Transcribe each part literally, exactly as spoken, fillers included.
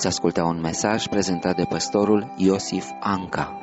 Veți asculta un mesaj prezentat de pastorul Iosif Anca.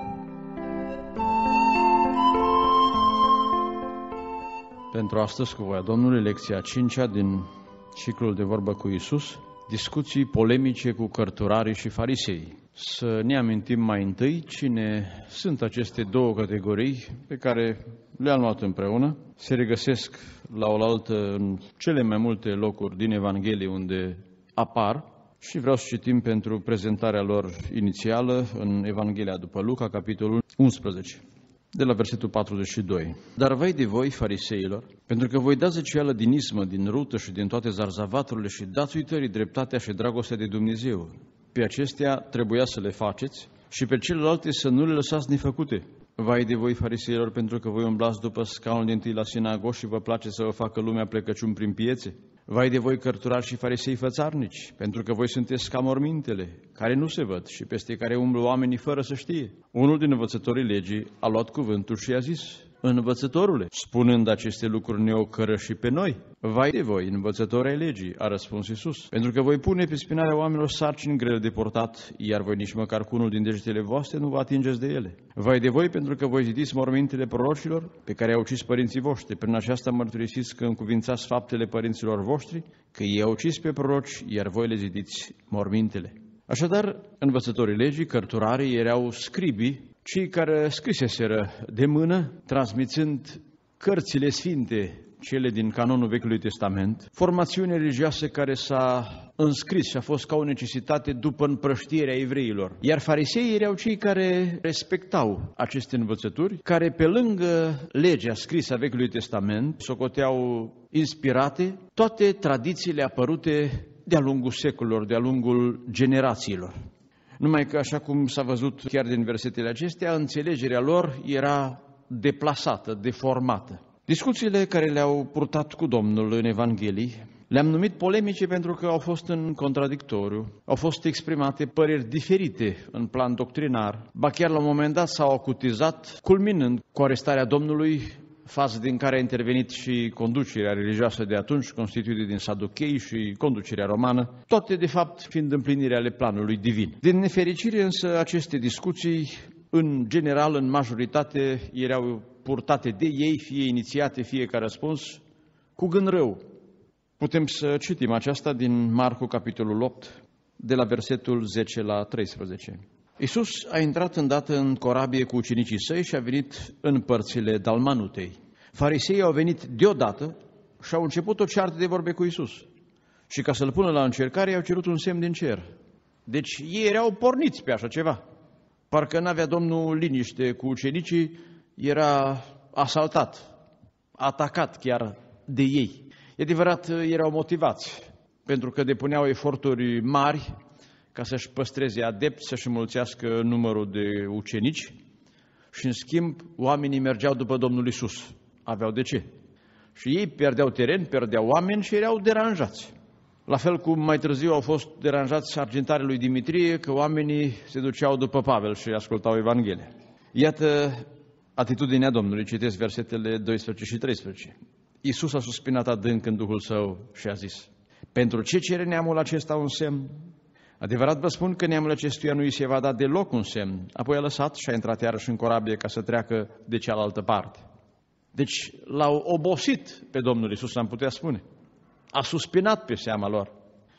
Pentru astăzi, cu voia Domnului, lecția a cincea din ciclul de vorbă cu Iisus, discuții polemice cu cărturarii și farisei. Să ne amintim mai întâi cine sunt aceste două categorii pe care le-am luat împreună. Se regăsesc la oaltă în cele mai multe locuri din Evanghelie unde apar și vreau să citim pentru prezentarea lor inițială în Evanghelia după Luca, capitolul unsprezece. De la versetul patruzeci și doi. Dar vai de voi, fariseilor, pentru că voi dați zeciuială din ismă, din rută și din toate zarzavaturile și dați uitării dreptatea și dragostea de Dumnezeu. Pe acestea trebuia să le faceți și pe celelalte să nu le lăsați nefăcute. Vai de voi, fariseilor, pentru că voi umblați după scaunul din tâi la sinagogi și vă place să vă facă lumea plecăciuni prin piețe. Vai de voi, cărturari și farisei fățarnici, pentru că voi sunteți ca mormintele, care nu se văd și peste care umblă oamenii fără să știe. Unul din învățătorii legii a luat cuvântul și a zis: Învățătorule, spunând aceste lucruri ne ocără și pe noi. Vai de voi, învățători ai legii, a răspuns Iisus, pentru că voi pune pe spinarea oamenilor sarcini grele de portat, iar voi nici măcar cu unul din degetele voastre nu vă atingeți de ele. Vai de voi, pentru că voi zidiți mormintele prorocilor, pe care au ucis părinții voștri. Prin aceasta mărturisiți că încuvințați faptele părinților voștri, că ei au ucis pe proroci, iar voi le zidiți mormintele. Așadar, învățătorii legii, cărturarii, erau scribii, cei care scriseseră de mână, transmițând cărțile sfinte, cele din canonul Vechiului Testament, formațiune religioasă care s-a înscris și a fost ca o necesitate după împrăștierea evreilor. Iar fariseii erau cei care respectau aceste învățături, care pe lângă legea scrisă a Vechiului Testament socoteau inspirate toate tradițiile apărute de-a lungul secolelor, de-a lungul generațiilor. Numai că, așa cum s-a văzut chiar din versetele acestea, înțelegerea lor era deplasată, deformată. Discuțiile care le-au purtat cu Domnul în Evanghelii le-am numit polemice pentru că au fost în contradictoriu, au fost exprimate păreri diferite în plan doctrinar, ba chiar la un moment dat s-au acutizat, culminând cu arestarea Domnului, fază din care a intervenit și conducerea religioasă de atunci, constituită din saduchei și conducerea romană, toate de fapt fiind împlinire ale planului divin. Din nefericire însă aceste discuții, în general, în majoritate, erau purtate de ei, fie inițiate, fie ca răspuns, cu gând rău. Putem să citim aceasta din Marcu, capitolul opt, de la versetul zece la treisprezece. Iisus a intrat îndată în corabie cu ucenicii săi și a venit în părțile Dalmanutei. Fariseii au venit deodată și au început o ceartă de vorbe cu Iisus. Și ca să-l pună la încercare, i-au cerut un semn din cer. Deci ei erau porniți pe așa ceva. Parcă n-avea Domnul liniște cu ucenicii, era asaltat, atacat chiar de ei. E adevărat, erau motivați, pentru că depuneau eforturi mari ca să-și păstreze adepți, să-și înmulțească numărul de ucenici și, în schimb, oamenii mergeau după Domnul Iisus. Aveau de ce. Și ei pierdeau teren, pierdeau oameni și erau deranjați. La fel cum mai târziu au fost deranjați argintarii lui Dimitrie, că oamenii se duceau după Pavel și ascultau Evanghelia. Iată atitudinea Domnului, citesc versetele doisprezece și treisprezece. Iisus a suspinat adânc în Duhul Său și a zis: Pentru ce cere neamul acesta un semn? Adevărat vă spun că neamul acestuia nu îi se va da deloc un semn. Apoi a lăsat și a intrat iarăși în corabie ca să treacă de cealaltă parte. Deci l-au obosit pe Domnul Iisus, am putea spune. A suspinat pe seama lor.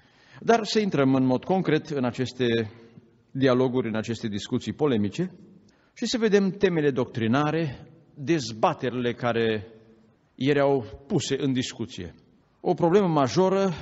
Dar să intrăm în mod concret în aceste dialoguri, în aceste discuții polemice și să vedem temele doctrinare, dezbaterile care erau puse în discuție. O problemă majoră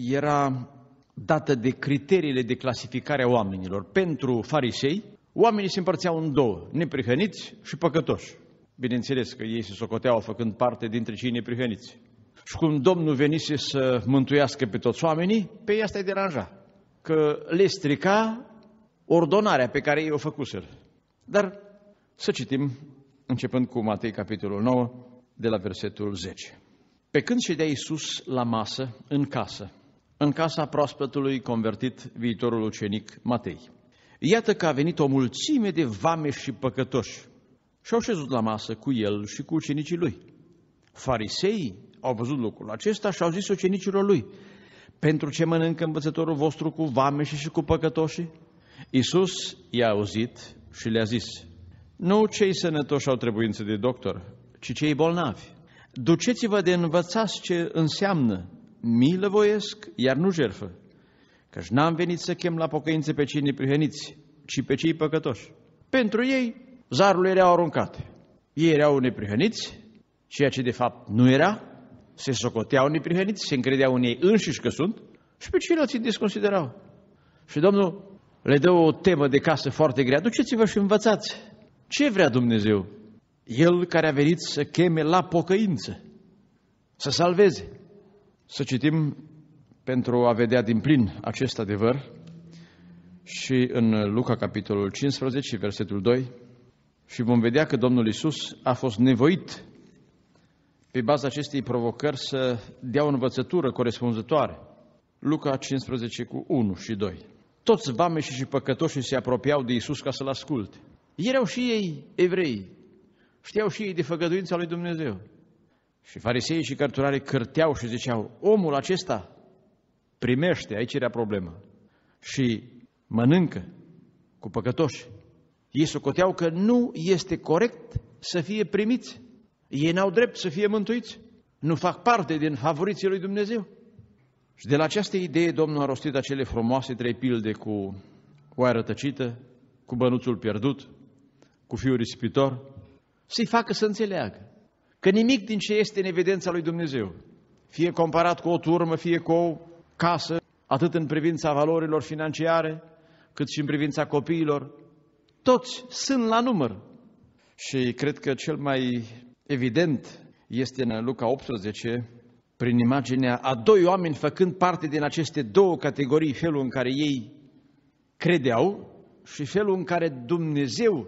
era dată de criteriile de clasificare a oamenilor. Pentru farisei, oamenii se împărțeau în două, neprihăniți și păcătoși. Bineînțeles că ei se socoteau făcând parte dintre cei neprihăniți. Și cum Domnul venise să mântuiască pe toți oamenii, pe ei asta îi deranja, că le strica ordonarea pe care ei o făcuseră. Dar să citim, începând cu Matei, capitolul nouă, de la versetul zece. Pe când ședea Iisus la masă, în casă, în casa proaspătului convertit, viitorul ucenic Matei, iată că a venit o mulțime de vameși și păcătoși și au șezut la masă cu el și cu ucenicii lui. Fariseii au văzut lucrul acesta și au zis ucenicilor lui: pentru ce mănâncă învățătorul vostru cu vameșii și cu păcătoșii? Iisus i-a auzit și le-a zis: nu cei sănătoși au trebuință de doctor, ci cei bolnavi. Duceți-vă de învățați ce înseamnă: milă voiesc, iar nu jertfă, căci n-am venit să chem la pocăință pe cei neprihăniți, ci pe cei păcătoși. Pentru ei zarurile erau aruncate. Ei erau neprihăniți, ceea ce de fapt nu era, se socoteau neprihăniți, se încredeau în ei înșiși că sunt, și pe ceilalți îi desconsiderau. Și Domnul le dă o temă de casă foarte grea: duceți-vă și învățați ce vrea Dumnezeu, El care a venit să cheme la pocăință, să salveze. Să citim pentru a vedea din plin acest adevăr și în Luca, capitolul cincisprezece, versetul doi, și vom vedea că Domnul Iisus a fost nevoit pe baza acestei provocări să dea o învățătură corespunzătoare. Luca cincisprezece cu unu și doi. Toți vameșii și păcătoșii se apropiau de Iisus ca să-L asculte. Erau și ei evrei, știau și ei de făgăduința lui Dumnezeu. Și fariseii și cărturarii cârteau și ziceau: omul acesta primește, aici era problema, și mănâncă cu păcătoși. Ei socoteau că nu este corect să fie primiți. Ei n-au drept să fie mântuiți. Nu fac parte din favoriții lui Dumnezeu. Și de la această idee Domnul a rostit acele frumoase trei pilde cu oaia rătăcită, cu bănuțul pierdut, cu fiul risipitor, să-i facă să înțeleagă că nimic din ce este în evidența lui Dumnezeu, fie comparat cu o turmă, fie cu o casă, atât în privința valorilor financiare, cât și în privința copiilor, toți sunt la număr. Și cred că cel mai evident este în Luca optsprezece, prin imaginea a doi oameni făcând parte din aceste două categorii, felul în care ei credeau și felul în care Dumnezeu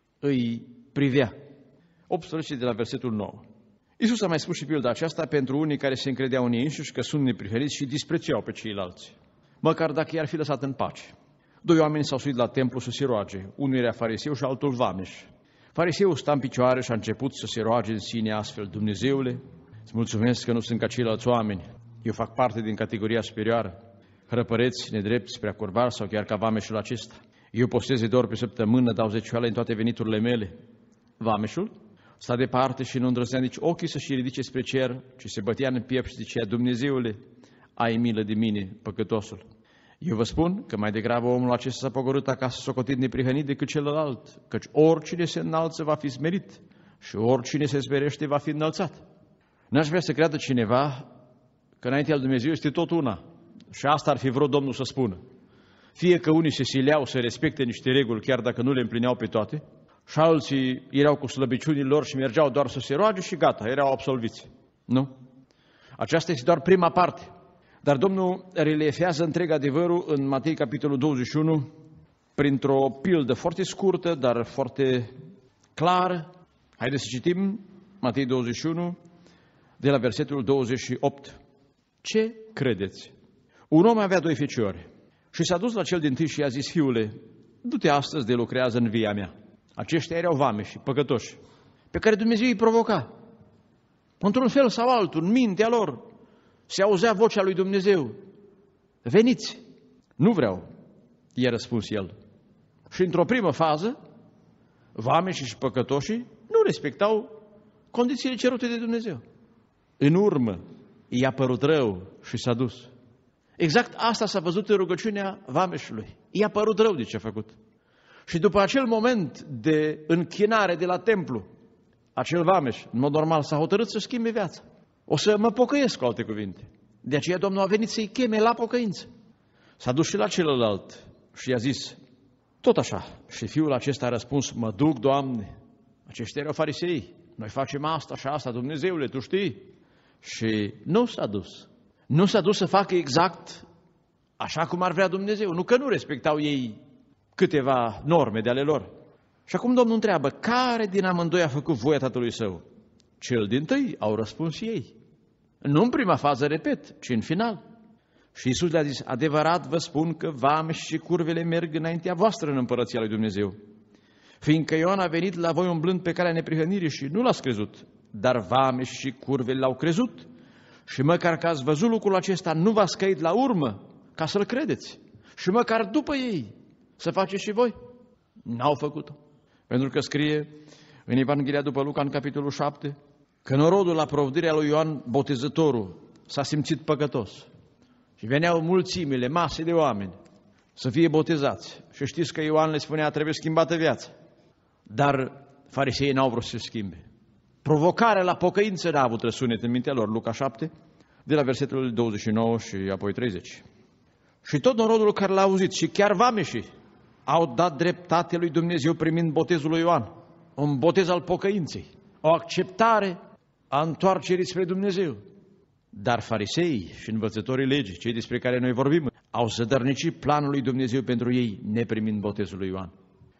îi privea. optsprezece de la versetul nouă. Iisus a mai spus și pilda aceasta pentru unii care se încredeau în ei înșiși că sunt neprihăniți și disprețuiau pe ceilalți, măcar dacă i-ar fi lăsat în pace. Doi oameni s-au suit la templu să se roage, unul era fariseu și altul vameș. Fariseul sta în picioare și a început să se roage în sine astfel: Dumnezeule, îți mulțumesc că nu sunt ca ceilalți oameni, eu fac parte din categoria superioară, hrăpăreți, nedrepți, prea curvari sau chiar ca vameșul acesta. Eu postez de două ori pe săptămână, dau zecioală în toate veniturile mele. Vameșul sta departe și nu îndrăznea nici ochii să-și ridice spre cer, ci se bătea în piept și zicea: Dumnezeule, ai milă de mine, păcătosul. Eu vă spun că mai degrabă omul acesta s-a pogorât acasă socotit neprihănit decât celălalt, căci oricine se înalță va fi smerit și oricine se smerește va fi înălțat. N-aș vrea să creadă cineva că înaintea lui Dumnezeu este tot una, și asta ar fi vrut Domnul să spună. Fie că unii se sileau să respecte niște reguli chiar dacă nu le împlineau pe toate, și alții erau cu slăbiciunile lor și mergeau doar să se roage și gata, erau absolviți. Nu? Aceasta este doar prima parte. Dar Domnul reliefează întreg adevărul în Matei, capitolul douăzeci și unu, printr-o pildă foarte scurtă, dar foarte clară. Haideți să citim Matei douăzeci și unu, de la versetul douăzeci și opt. Ce credeți? Un om avea doi feciori și s-a dus la cel dintâi și i-a zis: fiule, du-te astăzi de lucrează în via mea. Aceștia erau vameși, păcătoși, pe care Dumnezeu îi provoca. Într-un fel sau altul, în mintea lor, se auzea vocea lui Dumnezeu: veniți! Nu vreau, i-a răspuns el. Și într-o primă fază, vameșii și păcătoșii nu respectau condițiile cerute de Dumnezeu. În urmă, i-a părut rău și s-a dus. Exact asta s-a văzut în rugăciunea vameșului. I-a părut rău de ce a făcut. Și după acel moment de închinare de la templu, acel vameș, în mod normal, s-a hotărât să schimbe viața. O să mă pocăiesc, cu alte cuvinte. De aceea Domnul a venit să-i cheme la pocăință. S-a dus și la celălalt și i-a zis tot așa. Și fiul acesta a răspuns: mă duc, Doamne. Aceștia erau farisei. Noi facem asta și asta, Dumnezeule, Tu știi. Și nu s-a dus. Nu s-a dus să facă exact așa cum ar vrea Dumnezeu. Nu că nu respectau ei câteva norme de ale lor. Și acum Domnul întreabă: care din amândoi a făcut voia tatălui său? Cel dintâi, au răspuns ei. Nu în prima fază, repet, ci în final. Și Iisus le-a zis: adevărat vă spun că vameși și curvele merg înaintea voastră în împărăția lui Dumnezeu. Fiindcă Ioan a venit la voi umblând pe calea neprihănirii și nu l-ați crezut, dar vameși și curvele l-au crezut. Și măcar că ați văzut lucrul acesta, nu v-ați căit la urmă ca să-l credeți. Și măcar după ei să faceți și voi. N-au făcut-o. Pentru că scrie în Evanghelia după Luca, în capitolul șapte, că norodul la provdirea lui Ioan Botezătorul s-a simțit păcătos. Și veneau mulțimile, mase de oameni să fie botezați. Și știți că Ioan le spunea, trebuie schimbată viața. Dar fariseii n-au vrut să se schimbe. Provocarea la pocăință n-a avut răsunet în mintea lor, Luca șapte, de la versetul douăzeci și nouă și apoi treizeci. Și tot norodul care l-a auzit și chiar vameșii au dat dreptate lui Dumnezeu primind botezul lui Ioan, un botez al pocăinței, o acceptare a întoarcerii spre Dumnezeu. Dar fariseii și învățătorii legii, cei despre care noi vorbim, au zădărnicit planul lui Dumnezeu pentru ei, neprimind botezul lui Ioan.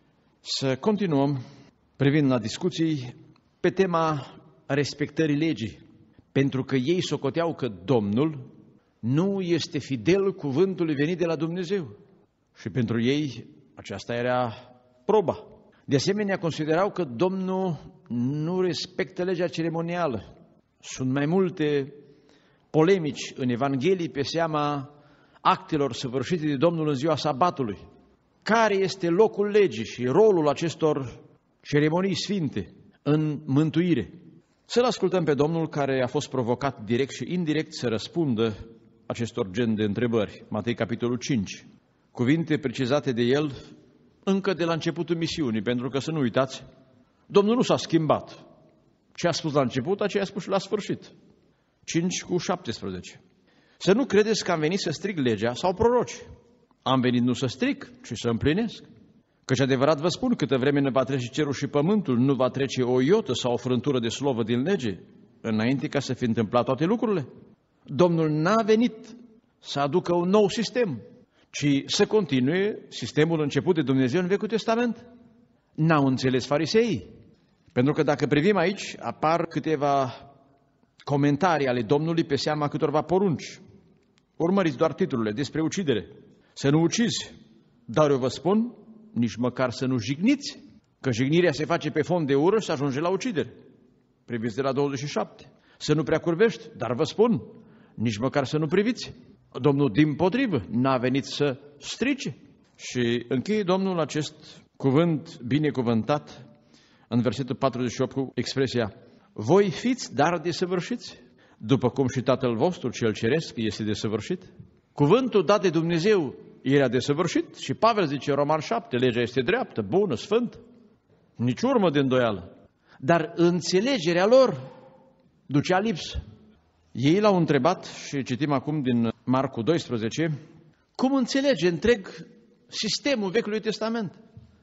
Să continuăm privind la discuții pe tema respectării legii, pentru că ei socoteau că Domnul nu este fidel cuvântului venit de la Dumnezeu. Și pentru ei aceasta era proba. De asemenea, considerau că Domnul nu respectă legea ceremonială. Sunt mai multe polemici în Evanghelii pe seama actelor săvârșite de Domnul în ziua sabatului. Care este locul legii și rolul acestor ceremonii sfinte în mântuire? Să-L ascultăm pe Domnul, care a fost provocat direct și indirect să răspundă acestor gen de întrebări. Matei, capitolul cinci. Cuvinte precizate de El încă de la începutul misiunii, pentru că să nu uitați, Domnul nu s-a schimbat. Ce a spus la început, aceea a spus și la sfârșit. cinci cu șaptesprezece. Să nu credeți că am venit să stric legea sau proroci. Am venit nu să stric, ci să împlinesc. Căci adevărat vă spun, câtă vreme ne va trece cerul și pământul, nu va trece o iotă sau o frântură de slovă din lege, înainte ca să fi întâmplat toate lucrurile. Domnul n-a venit să aducă un nou sistem, ci să continue sistemul început de Dumnezeu în Vechiul Testament. N-au înțeles fariseii. Pentru că dacă privim aici, apar câteva comentarii ale Domnului pe seama câtorva porunci. Urmăriți doar titlurile despre ucidere. Să nu ucizi, dar eu vă spun, nici măcar să nu jigniți, că jignirea se face pe fond de ură și ajunge la ucidere. Priviți de la douăzeci și șapte. Să nu prea curvești, dar vă spun, nici măcar să nu priviți. Domnul dimpotrivă n-a venit să strice. Și încheie Domnul acest cuvânt binecuvântat în versetul patruzeci și opt cu expresia: voi fiți dar desăvârșiți, după cum și Tatăl vostru cel ceresc este desăvârșit. Cuvântul dat de Dumnezeu era desăvârșit și Pavel zice, Roman șapte, legea este dreaptă, bună, sfântă, nici urmă de îndoială. Dar înțelegerea lor ducea lipsă. Ei l-au întrebat și citim acum din Marcu doisprezece, cum înțelege întreg sistemul Vechiului Testament.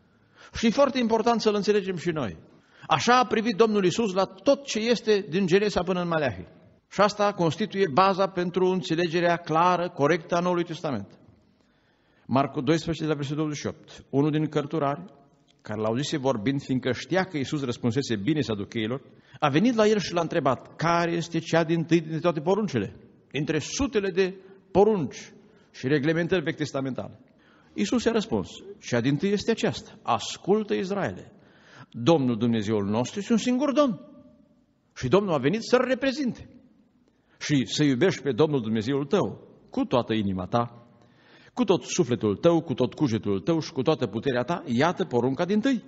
Și e foarte important să-l înțelegem și noi. Așa a privit Domnul Iisus la tot ce este din Genesa până în Maleahi. Și asta constituie baza pentru înțelegerea clară, corectă a Noului Testament. Marcu doisprezece, la versetul douăzeci și opt. Unul din cărturari, care l-auzise vorbind, fiindcă știa că Iisus răspunsese bine saducheilor, a venit la el și l-a întrebat, care este cea dintâi dintre toate poruncile? Dintre sutele de porunci și reglementări vechi testamentale. Iisus i-a răspuns, cea dintâi este aceasta, ascultă Israele, Domnul Dumnezeul nostru este un singur Domn. Și Domnul a venit să-L reprezinte. Și să iubești pe Domnul Dumnezeul tău cu toată inima ta, cu tot sufletul tău, cu tot cugetul tău și cu toată puterea ta, iată porunca dintâi.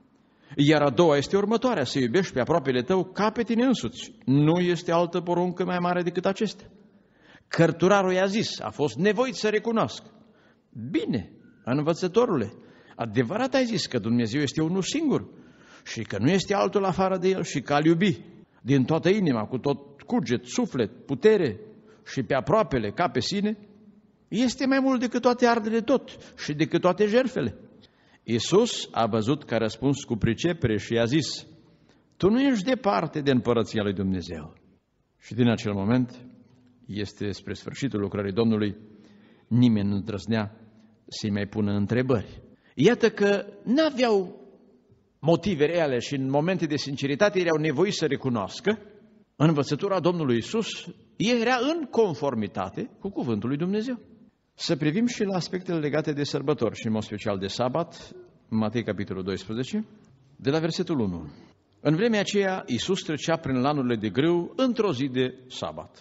Iar a doua este următoarea, să iubești pe aproapele tău ca pe tine însuți. Nu este altă poruncă mai mare decât acestea. Cărturarul i-a zis, a fost nevoit să recunoască. Bine, învățătorule, adevărat ai zis că Dumnezeu este unul singur și că nu este altul afară de El și că a-L iubi din toată inima, cu tot cuget, suflet, putere și pe aproapele ca pe sine, este mai mult decât toate ardele tot și decât toate jertfele. Iisus a văzut că a răspuns cu pricepere și i-a zis, tu nu ești departe de împărăția lui Dumnezeu. Și din acel moment, este spre sfârșitul lucrării Domnului, nimeni nu îndrăznea să-i mai pună întrebări. Iată că n-aveau motive reale și în momente de sinceritate erau nevoiți să recunoască învățătura Domnului Iisus era în conformitate cu cuvântul lui Dumnezeu. Să privim și la aspectele legate de sărbători și în mod special de sabat, Matei capitolul doisprezece, de la versetul unu. În vremea aceea, Iisus trecea prin lanurile de grâu într-o zi de sabat.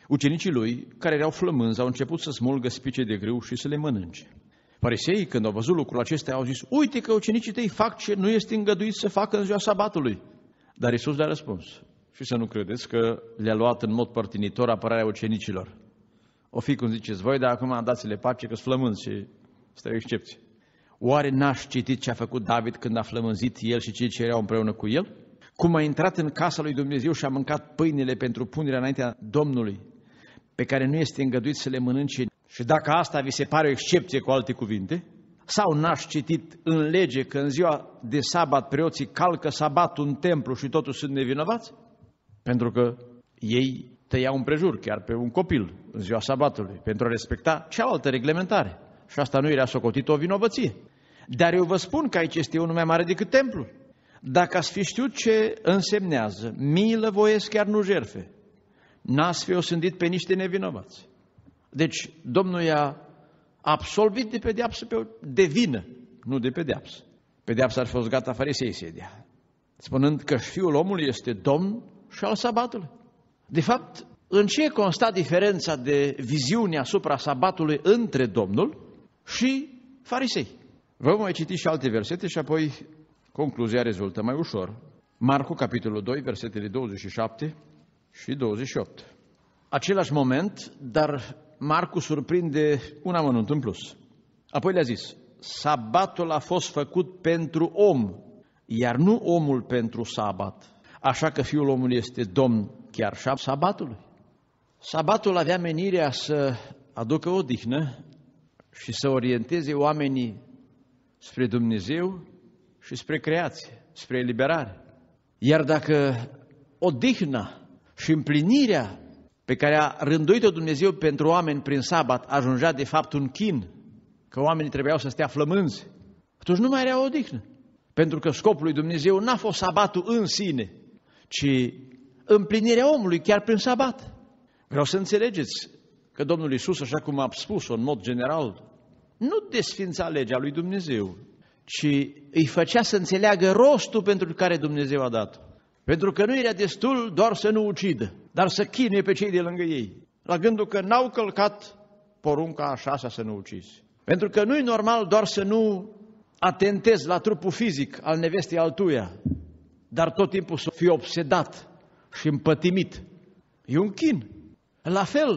Ucenicii lui, care erau flămânzi, au început să smulgă spice de grâu și să le mănânce. Fariseii, când au văzut lucrul acesta, au zis: uite că ucenicii tăi fac ce nu este îngăduit să facă în ziua sabatului. Dar Iisus le-a răspuns: și să nu credeți că le-a luat în mod părtinitor apărarea ucenicilor. O fi cum ziceți voi, dar acum dați-le pace că-s flămânzi și este o excepție. Oare n-aș citit ce a făcut David când a flămânzit el și cei ce erau împreună cu el? Cum a intrat în casa lui Dumnezeu și a mâncat pâinile pentru punerea înaintea Domnului, pe care nu este îngăduit să le mănânce, și dacă asta vi se pare o excepție, cu alte cuvinte? Sau n-aș citit în lege că în ziua de sabat preoții calcă sabatul în templu și totuși sunt nevinovați? Pentru că ei tăiau împrejur chiar pe un copil în ziua sabatului pentru a respecta cealaltă reglementare. Și asta nu era socotit o vinovăție. Dar eu vă spun că aici este unul mai mare decât templul. Dacă ați fi știut ce însemnează milă voiesc, chiar nu jerfe, n-ați fi osândit pe niște nevinovați. Deci Domnul i-a absolvit de pedeapsă pe de vină, nu de pedeapsă. Pedeapsa ar fi fost gata, farisei să dea, spunând că Fiul omului este Domn și al sabatului. De fapt, în ce consta diferența de viziune asupra sabatului între Domnul și farisei? Vă mai citi și alte versete și apoi concluzia rezultă mai ușor. Marcu, capitolul doi, versetele douăzeci și șapte și douăzeci și opt. Același moment, dar Marcu surprinde un amănunt în plus. Apoi le-a zis: sabatul a fost făcut pentru om, iar nu omul pentru sabat. Așa că Fiul omului este Domn chiar și a sabatului. Sabatul avea menirea să aducă odihnă și să orienteze oamenii spre Dumnezeu și spre creație, spre eliberare. Iar dacă odihna și împlinirea pe care a rânduit-o Dumnezeu pentru oameni prin sabat ajungea de fapt un chin, că oamenii trebuiau să stea flămânzi, atunci nu mai era odihnă. Pentru că scopul lui Dumnezeu n-a fost sabatul în sine, ci împlinirea omului chiar prin sabat. Vreau să înțelegeți că Domnul Iisus, așa cum a spus-o în mod general, nu desfința legea lui Dumnezeu, ci îi făcea să înțeleagă rostul pentru care Dumnezeu a dat-o. Pentru că nu era destul doar să nu ucidă, dar să chinuie pe cei de lângă ei, la gândul că n-au călcat porunca a șasea să nu ucizi. Pentru că nu e normal doar să nu atentezi la trupul fizic al nevestei altuia, dar tot timpul să fii obsedat și împătimit. E un chin. La fel,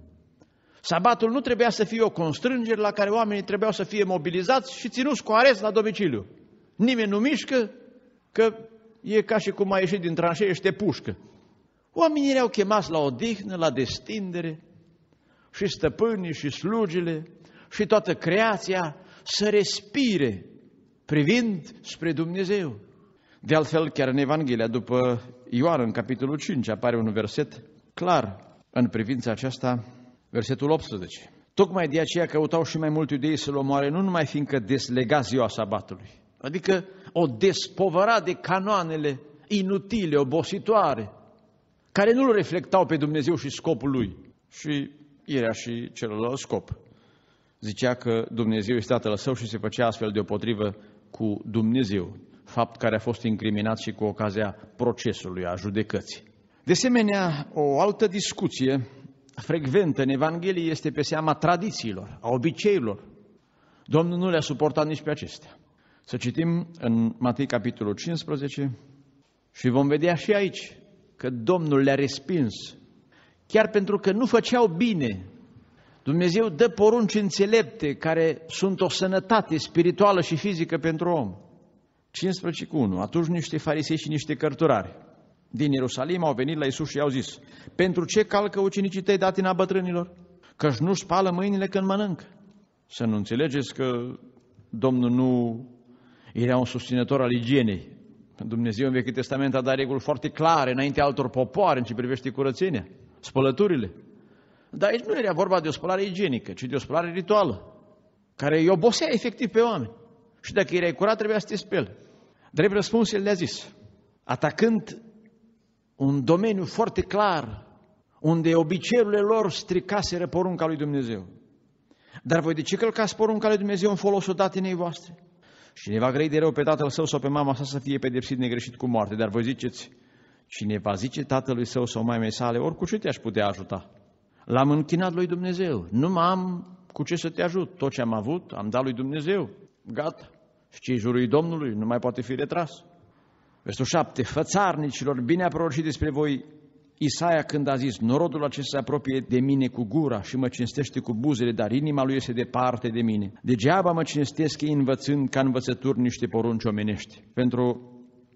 sabatul nu trebuia să fie o constrângere la care oamenii trebuiau să fie mobilizați și ținuți cu arest la domiciliu. Nimeni nu mișcă, că e ca și cum ai ieșit din tranșee și te pușcă. Oamenii erau chemați la odihnă, la destindere, și stăpânii și slugile și toată creația să respire privind spre Dumnezeu. De altfel, chiar în Evanghelia după Ioan, în capitolul cinci, apare un verset clar în privința aceasta, versetul optsprezece. Tocmai de aceea căutau și mai mulți iudei să-l omoare, nu numai fiindcă deslega ziua sabatului, adică o despovăra de canoanele inutile, obositoare, care nu-l reflectau pe Dumnezeu și scopul lui. Și era și celălalt scop. Zicea că Dumnezeu este Tatăl Său și se făcea astfel deopotrivă cu Dumnezeu, fapt care a fost incriminat și cu ocazia procesului, a judecății. De asemenea, o altă discuție frecventă în Evanghelie este pe seama tradițiilor, a obiceiurilor. Domnul nu le-a suportat nici pe acestea. Să citim în Matei, capitolul cincisprezece, și vom vedea și aici că Domnul le-a respins, chiar pentru că nu făceau bine. Dumnezeu dă porunci înțelepte care sunt o sănătate spirituală și fizică pentru om. cincisprezece cu unu. Atunci niște farisei și niște cărturari din Ierusalim au venit la Iisus și i-au zis: pentru ce calcă ucenicii tăi datina bătrânilor? Căci nu spală mâinile când mănâncă. Să nu înțelegeți că Domnul nu era un susținător al igienei. Dumnezeu în Vechiul Testament a dat reguli foarte clare înainte altor popoare în ce privește curățenia, spălăturile. Dar aici nu era vorba de o spălare igienică, ci de o spălare rituală, care îi obosea efectiv pe oameni. Și dacă erai curat, trebuia să te speli. Drept răspuns, el le-a zis, atacând un domeniu foarte clar, unde obiceiurile lor stricaseră porunca lui Dumnezeu. Dar voi de ce călcați porunca lui Dumnezeu în folosul datinei voastre? Și ne va grăi de rău pe tatăl său sau pe mama sa să fie pedepsit negreșit cu moarte. Dar voi ziceți, cine va zice tatălui său sau maimei sale, ori cu ce te-aș putea ajuta? L-am închinat lui Dumnezeu. Nu mai am cu ce să te ajut. Tot ce am avut, am dat lui Dumnezeu. Gata. Și ce-i jurul Domnului nu mai poate fi retras. Versul șapte. Fățarnicilor, bine a prorocit despre voi Isaia când a zis: norodul acesta se apropie de mine cu gura și mă cinstește cu buzele, dar inima lui este departe de mine. Degeaba mă cinstesc ei învățând ca învățături niște porunci omenești. Pentru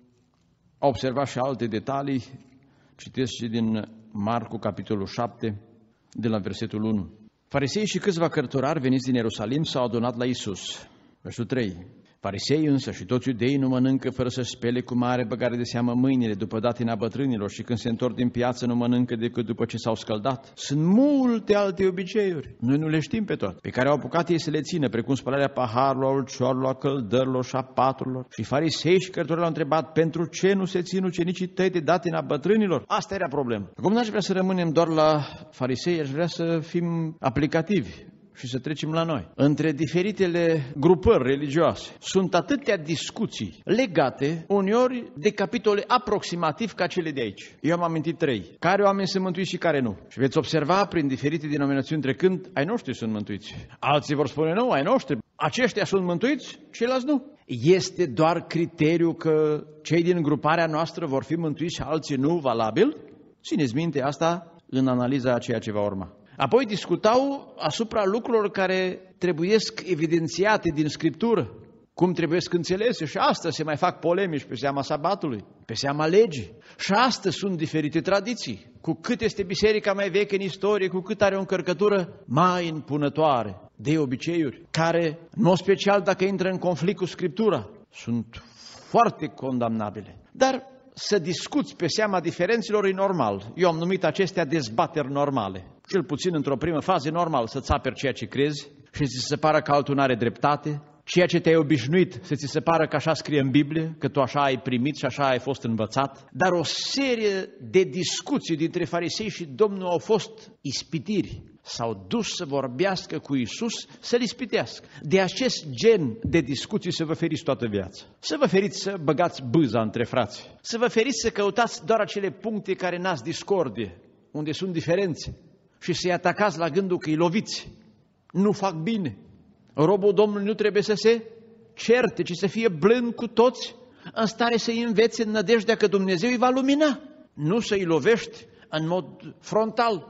a observa și alte detalii, citesc și din Marcu, capitolul șapte, de la versetul unu. Farisei și câțiva cărturari veniți din Ierusalim s-au adunat la Iisus. Versul trei. Farisei însă și toți iudeii nu mănâncă fără să spele cu mare băgare de seamă mâinile după datina bătrânilor și când se întorc din piață nu mănâncă decât după ce s-au scăldat. Sunt multe alte obiceiuri, noi nu le știm pe toate, pe care au apucat ei să le țină, precum spălarea paharului, a ulcioarelor, a căldărilor și a paturilor. Și farisei și cărturari l-au întrebat: pentru ce nu se țin ucenicii tăi de datina bătrânilor? Asta era problema. Acum n-aș vrea să rămânem doar la farisei, aș vrea să fim aplicativi și să trecem la noi. Între diferitele grupări religioase sunt atâtea discuții legate uneori de capitole aproximativ ca cele de aici. Eu am amintit trei. Care oameni sunt mântuiți și care nu. Și veți observa prin diferite denominațiuni trecând, ai noștri sunt mântuiți. Alții vor spune: nu, ai noștri. Aceștia sunt mântuiți, ceilalți nu. Este doar criteriu că cei din gruparea noastră vor fi mântuiți și alții nu valabil? Țineți minte asta în analiza a ceea ce va urma. Apoi discutau asupra lucrurilor care trebuiesc evidențiate din Scriptură, cum trebuiesc înțelese, și astăzi se mai fac polemici pe seama sabatului, pe seama legii. Și astăzi sunt diferite tradiții. Cu cât este biserica mai veche în istorie, cu cât are o încărcătură mai impunătoare de obiceiuri, care, în mod special dacă intră în conflict cu Scriptura, sunt foarte condamnabile. Dar să discuți pe seama diferențelor e normal. Eu am numit acestea dezbateri normale. Cel puțin într-o primă fază normal să-ți aperi ceea ce crezi și ți se pară că altul n-are dreptate, ceea ce te-ai obișnuit să ți se pară că așa scrie în Biblie, că tu așa ai primit și așa ai fost învățat. Dar o serie de discuții dintre farisei și Domnul au fost ispitiri. S-au dus să vorbească cu Iisus, să-L ispitească. De acest gen de discuții să vă feriți toată viața. Să vă feriți să băgați bâza între frați. Să vă feriți să căutați doar acele puncte care n-ați discordie, unde sunt diferențe, și să-i atacați la gândul că îi loviți. Nu fac bine. Robul Domnului nu trebuie să se certe, ci să fie blând cu toți, în stare să-i învețe în nădejdea că Dumnezeu îi va lumina. Nu să-i lovești în mod frontal.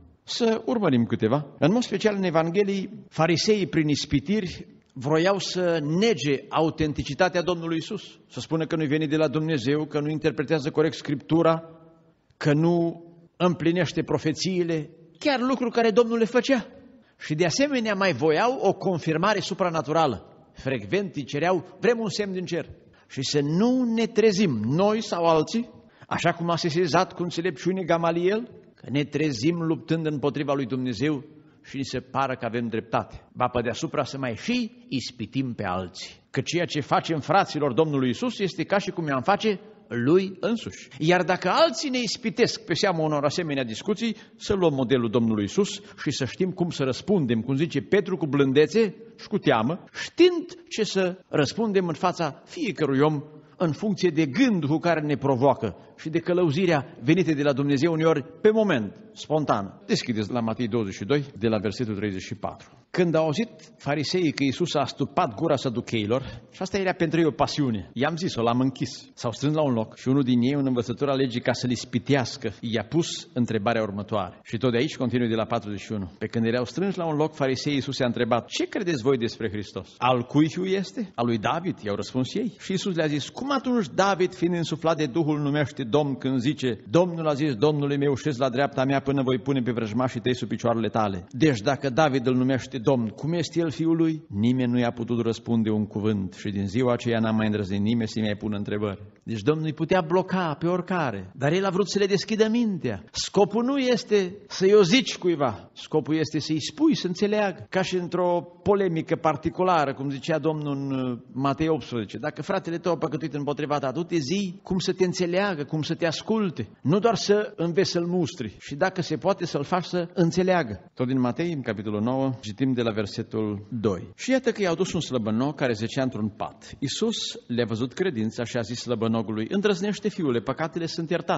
Să urmărim câteva. În mod special în Evanghelii, fariseii prin ispitiri vroiau să nege autenticitatea Domnului Iisus. Să spună că nu-i venit de la Dumnezeu, că nu interpretează corect Scriptura, că nu împlinește profețiile, chiar lucruri care Domnul le făcea. Și de asemenea mai voiau o confirmare supranaturală. Frecvent îi cereau: vrem un semn din cer. Și să nu ne trezim, noi sau alții, așa cum a sesizat cu înțelepciune Gamaliel, că ne trezim luptând împotriva lui Dumnezeu și ni se pară că avem dreptate. Ba pe deasupra să mai și ispitim pe alții. Că ceea ce facem fraților Domnului Iisus este ca și cum i-am face lui însuși. Iar dacă alții ne ispitesc pe seama unor asemenea discuții, să luăm modelul Domnului Iisus și să știm cum să răspundem, cum zice Petru, cu blândețe și cu teamă, știind ce să răspundem în fața fiecărui om în funcție de gândul cu care ne provoacă și de călăuzirea venită de la Dumnezeu uneori pe moment, spontan. Deschideți la Matei douăzeci și doi, de la versetul treizeci și patru. Când au auzit fariseii că Iisus a astupat gura saducheilor, și asta era pentru ei o pasiune, i-am zis-o, l-am închis, s-au strâns la un loc și unul din ei, un învățător al legii, ca să-l ispitească, i-a pus întrebarea următoare. Și tot de aici continui de la patruzeci și unu. Pe când erau strânși la un loc, fariseii, Iisus i-a întrebat: ce credeți voi despre Hristos? Al cui fiu este? Al lui David? I-au răspuns ei. Și Iisus le-a zis: cum atunci David, fiind însuflat de Duhul, numește Domn când zice: Domnul a zis Domnului meu, șezi la dreapta mea până voi pune pe vrăjmașii tăi sub picioarele tale. Deci dacă David îl numește Domn, cum este el fiul lui? Nimeni nu i-a putut răspunde un cuvânt și din ziua aceea n-a mai îndrăznit nimeni să-i mai pună întrebări. Deci Domnul îi putea bloca pe oricare, dar el a vrut să le deschidă mintea. Scopul nu este să-i o zici cuiva, scopul este să-i spui să înțeleagă. Ca și într-o polemică particulară, cum zicea Domnul în Matei optsprezece, dacă fratele tău a păcătuit împotriva ta, du-te zi cum să te înțeleagă, cum să te asculte, nu doar să înveți să-l mustri, și dacă se poate să-l faci să înțeleagă. Tot din Matei, în capitolul nouă, citim de la versetul doi. Și iată că i-au dus un slăbănog care zăcea într-un pat. Iisus le-a văzut credința și a zis slăbănogului: îndrăznește, fiule, păcatele sunt iertate.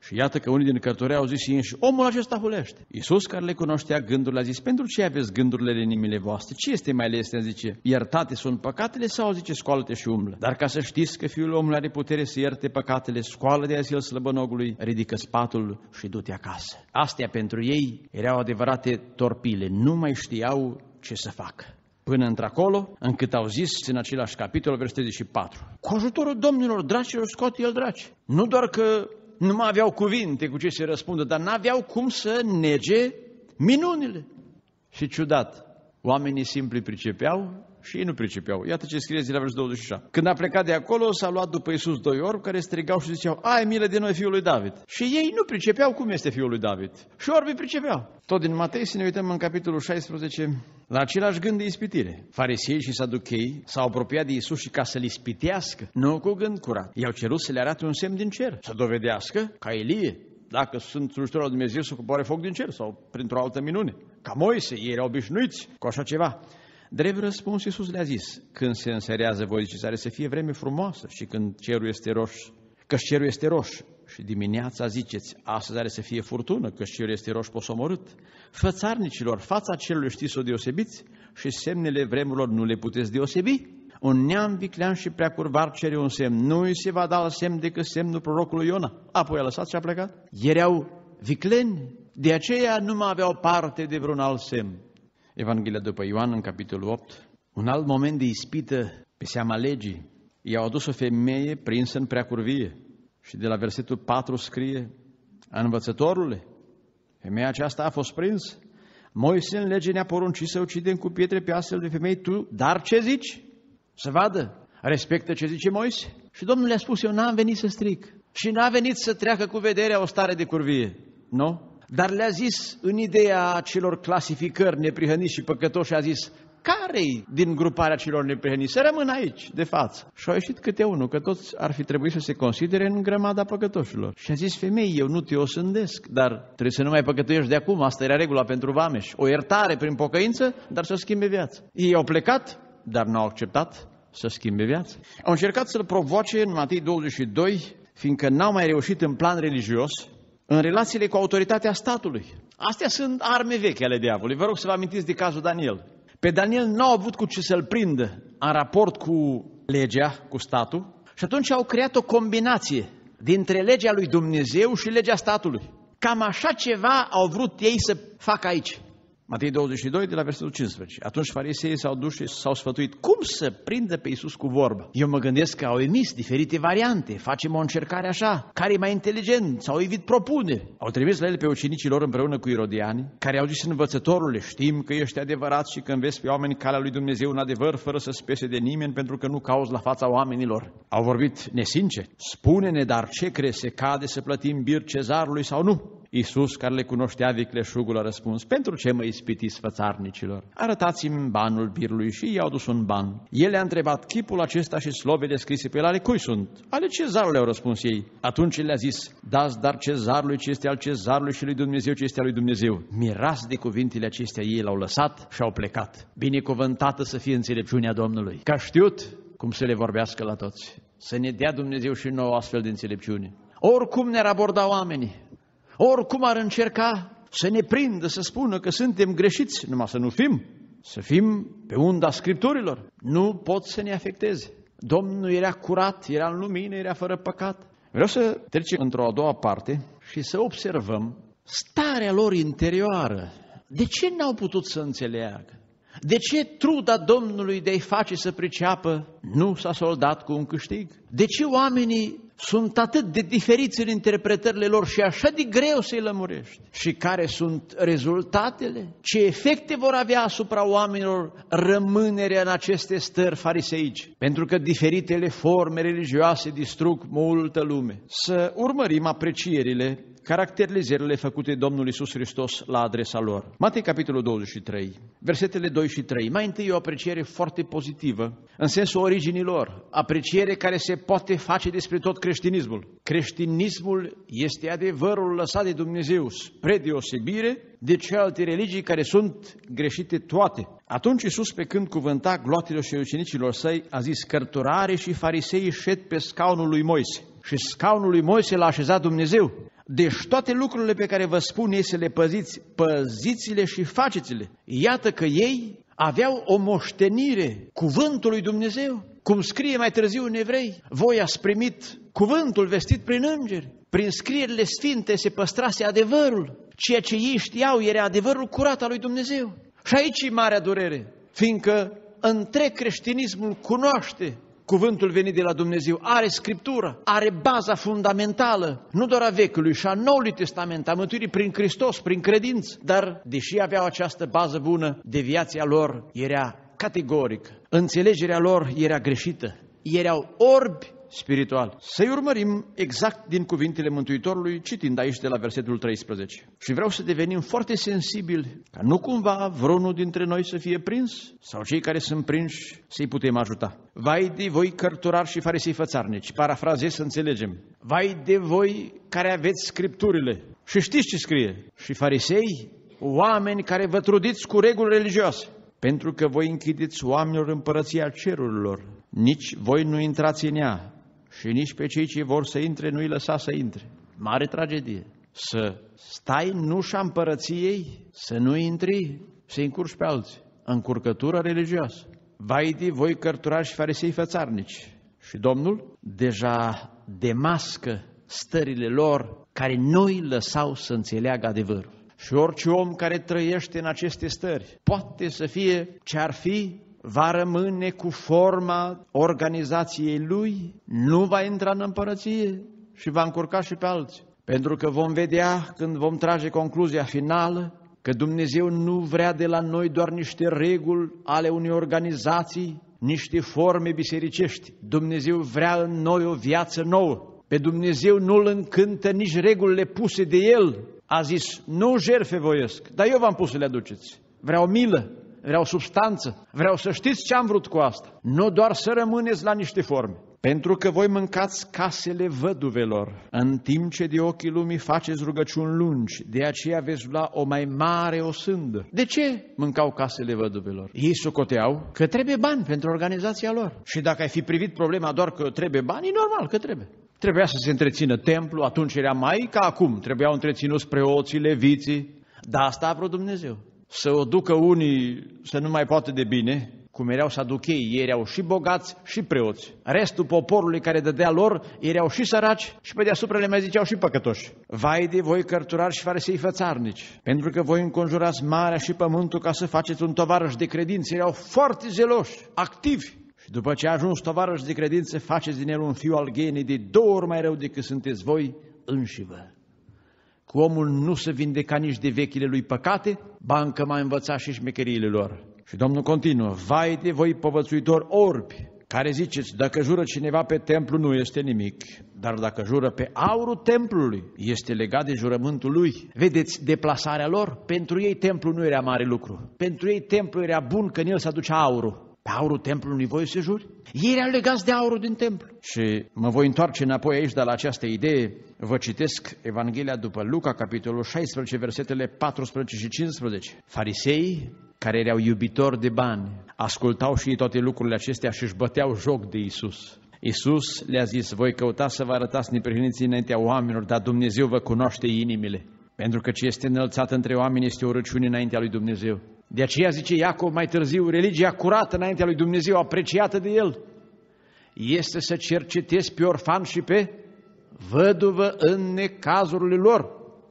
Și iată că unii din cărturari au zis ei înși, omul acesta hulește. Iisus, care le cunoștea gândurile, a zis, pentru ce aveți gândurile în inimile voastre? Ce este mai lesne, zice, iertate sunt păcatele sau, zice, scoală-te și umblă? Dar ca să știți că Fiul omului are putere să ierte păcatele, scoală de azil slăbănogului, ridică spatul și du-te acasă. Astea pentru ei erau adevărate torpile, nu mai știau ce să facă. Până într-acolo, încât au zis în același capitol, versetul treizeci și patru, cu ajutorul domnilor dracilor scoate el draci. Nu doar că nu mai aveau cuvinte cu ce se răspundă, dar n-aveau cum să nege minunile. Și ciudat, oamenii simpli pricepeau și ei nu pricepeau. Iată ce scrie de la versetul douăzeci și șapte. Când a plecat de acolo, s-a luat după Iisus doi orbi care strigau și ziceau, ai milă de noi, Fiul lui David. Și ei nu pricepeau cum este Fiul lui David. Și orbii pricepeau. Tot din Matei, să ne uităm în capitolul șaisprezece, la același gând de ispitire. Farisei și saduchei s-au apropiat de Iisus și ca să-L ispitească, nu cu gând curat, i-au cerut să le arate un semn din cer, să dovedească ca Ilie, dacă sunt slujitori al Dumnezeu, să coboare foc din cer sau printr-o altă minune. Ca Moise, ei erau obișnuiți cu așa ceva. Drept răspuns, Iisus le-a zis, când se înserează, voi ziceți, are să fie vreme frumoasă și când cerul este roș, că cerul este roș și dimineața ziceți, astăzi are să fie furtună, că cerul este roș posomorât. Fățarnicilor, fața cerului știți să o deosebiți și semnele vremurilor nu le puteți deosebi? Un neam viclean și prea curvar cere un semn, nu îi se va da al semn decât semnul prorocului Iona. Apoi a lăsat și a plecat. Erau vicleni, de aceea nu mai aveau parte de vreun alt semn. Evanghelia după Ioan, în capitolul opt, un alt moment de ispită pe seama legii. I-au adus o femeie prinsă în preacurvie și de la versetul patru scrie, învățătorule, femeia aceasta a fost prins. Moise în lege ne-a poruncit să ucidem cu pietre pe astfel de femei, tu, dar ce zici? Să vadă, respectă ce zice Moise. Și Domnul le-a spus, eu n-am venit să stric și n-a venit să treacă cu vederea o stare de curvie, nu? Dar le-a zis, în ideea celor clasificări neprihăniți și păcătoși, a zis, care-i din gruparea celor neprihăniți? Să rămână aici, de față. Și a ieșit câte unul, că toți ar fi trebuit să se considere în grămada păcătoșilor. Și a zis, femei, eu nu te osândesc, dar trebuie să nu mai păcătuiești de acum, asta era regula pentru vameș. O iertare prin pocăință, dar să schimbe viața. Ei au plecat, dar n-au acceptat să schimbe viața. Au încercat să-l provoace în Matei douăzeci și doi, fiindcă n-au mai reușit în plan religios, în relațiile cu autoritatea statului. Astea sunt arme vechi ale diavolului. Vă rog să vă amintiți de cazul Daniel. Pe Daniel n-au avut cu ce să-l prindă în raport cu legea, cu statul, și atunci au creat o combinație dintre legea lui Dumnezeu și legea statului. Cam așa ceva au vrut ei să facă aici. Matei douăzeci și doi, de la versetul cincisprezece. Atunci fariseii s-au dus și s-au sfătuit cum să prindă pe Iisus cu vorbă. Eu mă gândesc că au emis diferite variante. Facem o încercare așa. Care e mai inteligent? S-au evit propuneri. Au trimis la el pe ucenicii lor împreună cu irodiani, care au zis învățătorule, știm că ești adevărat și că înveți pe oameni calea lui Dumnezeu în adevăr, fără să spese de nimeni, pentru că nu cauți la fața oamenilor. Au vorbit nesincer. Spune-ne, dar ce crezi, se cade să plătim bir cezarului sau nu? Iisus, care le cunoștea vicleșugul, a răspuns, pentru ce mă ispitiți, fățarnicilor? Arătați-mi banul birului și i-au dus un ban. El le-a întrebat, chipul acesta și slovele scrise pe el, ale cui sunt? Ale cezarului, au răspuns ei. Atunci le-a zis, dați dar cezarului ce este al cezarului și lui Dumnezeu ce este al lui Dumnezeu. Mirați de cuvintele acestea, ei l-au lăsat și au plecat. Binecuvântată să fie înțelepciunea Domnului, că a știut cum să le vorbească la toți. Să ne dea Dumnezeu și nouă astfel de înțelepciune. Oricum ne-ar aborda oamenii, oricum ar încerca să ne prindă, să spună că suntem greșiți, numai să nu fim, să fim pe unda Scripturilor, nu pot să ne afecteze. Domnul era curat, era în lumină, era fără păcat. Vreau să trecem într-o a doua parte și să observăm starea lor interioară. De ce n-au putut să înțeleagă? De ce truda Domnului de a-i face să priceapă nu s-a soldat cu un câștig? De ce oamenii sunt atât de diferiți în interpretările lor și așa de greu să-i lămurești? Și care sunt rezultatele? Ce efecte vor avea asupra oamenilor rămânerea în aceste stări fariseici? Pentru că diferitele forme religioase distrug multă lume. Să urmărim aprecierile, caracterizările făcute Domnul Iisus Hristos la adresa lor. Matei, capitolul douăzeci și trei, versetele doi și trei. Mai întâi o apreciere foarte pozitivă, în sensul originii lor, apreciere care se poate face despre tot creștinismul. Creștinismul este adevărul lăsat de Dumnezeu, spre deosebire de celelalte religii care sunt greșite toate. Atunci Iisus, pe când cuvânta gloatelor și ucenicilor săi, a zis, cărturare și farisei șed pe scaunul lui Moise. Și scaunul lui Moise l-a așezat Dumnezeu. Deci toate lucrurile pe care vă spun ei să le păziți, păziți-le și faceți-le. Iată că ei aveau o moștenire, cuvântul lui Dumnezeu. Cum scrie mai târziu în Evrei, voi ați primit cuvântul vestit prin îngeri. Prin scrierile sfinte se păstrase adevărul. Ceea ce ei știau era adevărul curat al lui Dumnezeu. Și aici e marea durere, fiindcă întreg creștinismul cunoaște cuvântul venit de la Dumnezeu, are Scriptura, are baza fundamentală, nu doar a Vechiului și a Noului Testament, a mântuirii prin Hristos, prin credință, dar deși aveau această bază bună, deviația lor era categorică, înțelegerea lor era greșită, erau orbi spiritual. Să-i urmărim exact din cuvintele Mântuitorului, citind aici de la versetul treisprezece. Și vreau să devenim foarte sensibili, ca nu cumva vreunul dintre noi să fie prins, sau cei care sunt prinși să-i putem ajuta. Vai de voi cărturari și farisei fățarnici, parafrazez să înțelegem. Vai de voi care aveți Scripturile și știți ce scrie. Și farisei, oameni care vă trudiți cu reguli religioase, pentru că voi închideți oamenilor împărăția cerurilor, nici voi nu intrați în ea și nici pe cei ce vor să intre nu-i lăsa să intre. Mare tragedie. Să stai în ușa împărăției, să nu intri, să încurci pe alții. Încurcătură religioasă. Vai de voi cărturari și farisei fățarnici. Și Domnul deja demască stările lor care nu-i lăsau să înțeleagă adevărul. Și orice om care trăiește în aceste stări poate să fie ce ar fi, va rămâne cu forma organizației lui, nu va intra în împărăție și va încurca și pe alții. Pentru că vom vedea, când vom trage concluzia finală, că Dumnezeu nu vrea de la noi doar niște reguli ale unei organizații, niște forme bisericești. Dumnezeu vrea în noi o viață nouă. Pe Dumnezeu nu-L încântă nici regulile puse de El. A zis, nu jertfe voiesc, dar eu v-am pus să le aduceți. Vreau milă, vreau substanță, vreau să știți ce am vrut cu asta. Nu doar să rămâneți la niște forme. Pentru că voi mâncați casele văduvelor, în timp ce de ochii lumii faceți rugăciuni lungi, de aceea veți lua o mai mare osândă. De ce mâncau casele văduvelor? Ei socoteau că trebuie bani pentru organizația lor. Și dacă ai fi privit problema doar că trebuie bani, e normal că trebuie. Trebuia să se întrețină templu, atunci era mai ca acum, trebuiau întreținuți preoții, leviții, dar asta a vrut Dumnezeu. Să o ducă unii să nu mai poată de bine, cum erau saduchei, ei erau și bogați și preoți. Restul poporului care dădea lor erau și săraci și pe deasupra le mai ziceau și păcătoși. Vai de voi cărturari și farisei fățarnici, pentru că voi înconjurați marea și pământul ca să faceți un tovarăș de credință. Erau foarte zeloși, activi. Și după ce a ajuns tovarăș de credință, faceți din el un fiu al ghenii de două ori mai rău decât sunteți voi înșivă. Cu omul nu se vindeca nici de vechile lui păcate, ba încă mai învăța și șmecheriile lor. Și Domnul continuă, vai de voi povățuitori orbi, care ziceți, dacă jură cineva pe templu nu este nimic, dar dacă jură pe aurul templului, este legat de jurământul lui. Vedeți deplasarea lor? Pentru ei templul nu era mare lucru. Pentru ei templul era bun că în el se aducea aurul. Pe aurul templului nu-i voie să juri? Ei erau legați de aurul din templu. Și mă voi întoarce înapoi aici de la această idee. Vă citesc Evanghelia după Luca, capitolul șaisprezece, versetele paisprezece și cincisprezece. Fariseii, care erau iubitori de bani, ascultau și ei toate lucrurile acestea și își băteau joc de Iisus. Iisus le-a zis, voi căutați să vă arătați neprihăniții înaintea oamenilor, dar Dumnezeu vă cunoaște inimile. Pentru că ce este înălțat între oameni este o răciune înaintea lui Dumnezeu. De aceea zice Iacov mai târziu, religia curată înaintea lui Dumnezeu, apreciată de El, este să cercetezi pe orfan și pe văduvă în necazurile lor.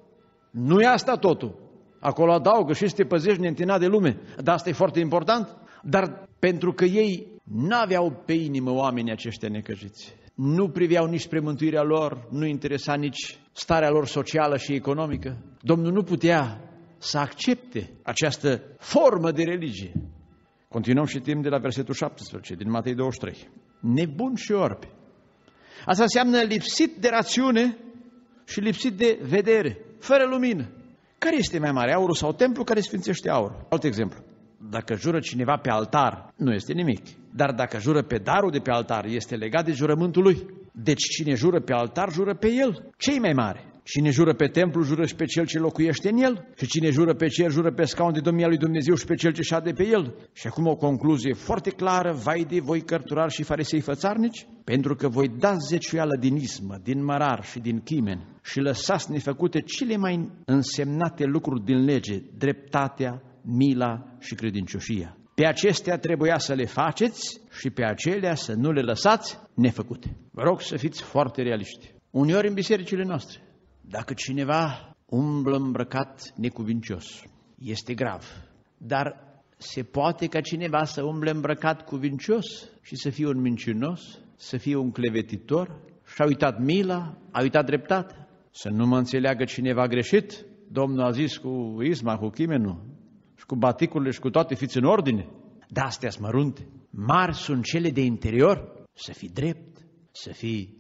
Nu e asta totul. Acolo adaugă și să te păzești neîntinat de lume. Dar asta e foarte important. Dar pentru că ei n-aveau pe inimă oamenii aceștia necăjiți, nu priveau nici spre mântuirea lor, nu interesa nici starea lor socială și economică, Domnul nu putea să accepte această formă de religie. Continuăm și timp de la versetul șaptesprezece din Matei douăzeci și trei. Nebuni și orbi. Asta înseamnă lipsit de rațiune și lipsit de vedere, fără lumină. Care este mai mare, aurul sau templu care sfințește aurul? Alt exemplu. Dacă jură cineva pe altar, nu este nimic. Dar dacă jură pe darul de pe altar, este legat de jurământul lui. Deci cine jură pe altar, jură pe el. Ce-i mai mare? Cine jură pe templu, jură și pe cel ce locuiește în el. Și cine jură pe cer, jură pe scaun de domnia lui Dumnezeu și pe cel ce șade pe el. Și acum o concluzie foarte clară: vai de voi cărturari și farisei fățarnici, pentru că voi dați zeciuială din ismă, din mărar și din chimen și lăsați nefăcute cele mai însemnate lucruri din lege, dreptatea, mila și credincioșia. Pe acestea trebuia să le faceți și pe acelea să nu le lăsați nefăcute. Vă rog să fiți foarte realiști. Uneori în bisericile noastre, dacă cineva umblă îmbrăcat necuvincios, este grav. Dar se poate ca cineva să umble îmbrăcat cuvincios și să fie un mincinos, să fie un clevetitor și a uitat mila, a uitat dreptatea? Să nu mă înțeleagă cineva greșit. Domnul a zis cu isma, cu chimenul și cu baticurile și cu toate, fiți în ordine. Dar astea-s mărunte. Mari sunt cele de interior: să fii drept, să fii